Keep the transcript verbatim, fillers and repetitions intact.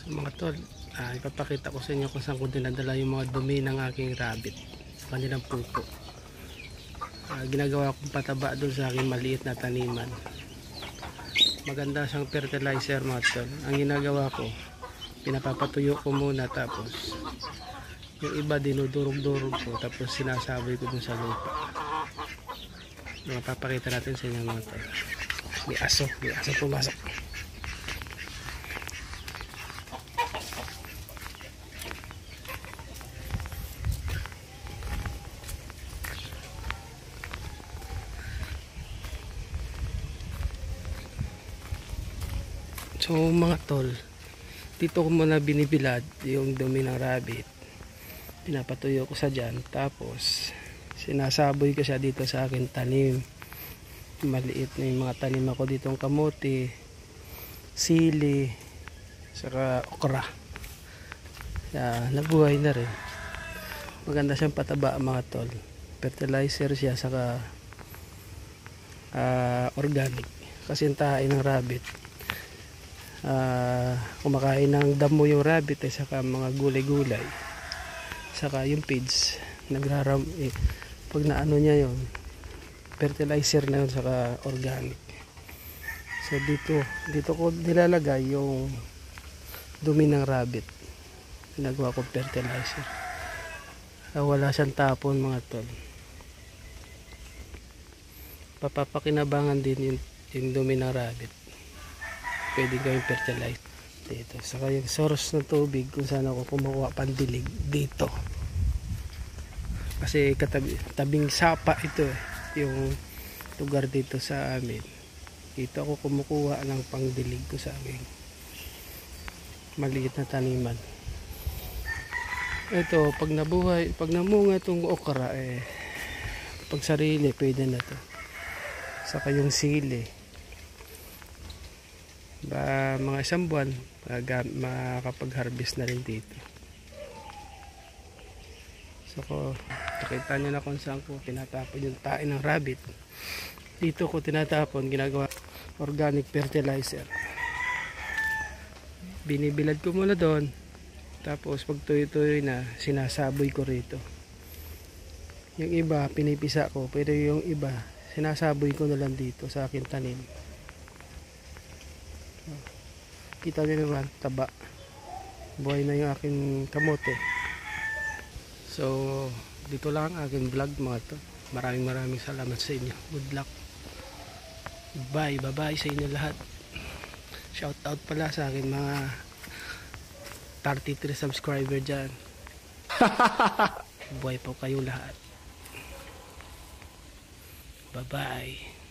Mga tol, ah, ipapakita ko sa inyo kung saan ko dinadala yung mga dumi ng aking rabbit sa kanilang pupo. Ah, ginagawa kong pataba doon sa aking maliit na taniman. Maganda siyang fertilizer mga tol. Ang ginagawa ko, pinapapatuyo ko muna, tapos yung iba dinudurog-durog ko, tapos sinasaboy ko dun sa lupa. Mapapakita natin sa inyo mga tol. May aso, may aso pumasok. So mga tol, dito ko muna binibilad yung dumi ng rabbit. Pinapatuyo ko sa dyan, tapos sinasaboy ko siya dito sa akin tanim. Maliit na yung mga tanim ako dito, kamote, sili, saka okra. Kaya nabuhay na rin. Maganda siyang pataba mga tol. Fertilizer siya, saka uh, organic. Kasi yung tahain ng rabbit, Uh, kumakain ng damo yung rabbit, eh, saka mga gulay-gulay, saka yung feeds nagraram eh, pag naano niya yon, fertilizer na yun, saka organic. So dito dito ko nilalagay yung dumi ng rabbit, ginagawa ko fertilizer. Uh, wala siyang tapon mga tol. Papapakinabangan din yung, yung dumi ng rabbit, pwede gawing fertilize dito. Saka yung source ng tubig kung saan ako kumukuha pandilig dito, kasi katabi, tabing sapa ito eh, yung lugar dito sa amin. Dito ako kumukuha ng pangdilig ko sa aking maliit na taniman. Ito, pag nabuhay, pag namunga itong okra, eh pag sarili pwede na to. Saka yung sili, ba mga isang buwan makakapag-harvest na rin dito. So ko, nakita nyo na kung saan ko tinatapon yung tae ng rabbit. Dito ko tinatapon, ginagawa organic fertilizer. Binibilad ko muna doon, tapos pag tuyo-tuyo na, sinasaboy ko rito. Yung iba pinipisa ko, pero yung iba sinasaboy ko na lang dito sa akin tanim. Kita nyo naman, taba, buhay na yung aking kamote. So dito lang ang aking vlog mga to. Maraming maraming salamat sa inyo. Good luck. Bye, bye bye sa inyo lahat. Shout out pala sa akin mga thirty-three subscriber dyan. Buhay po kayo lahat. Bye bye.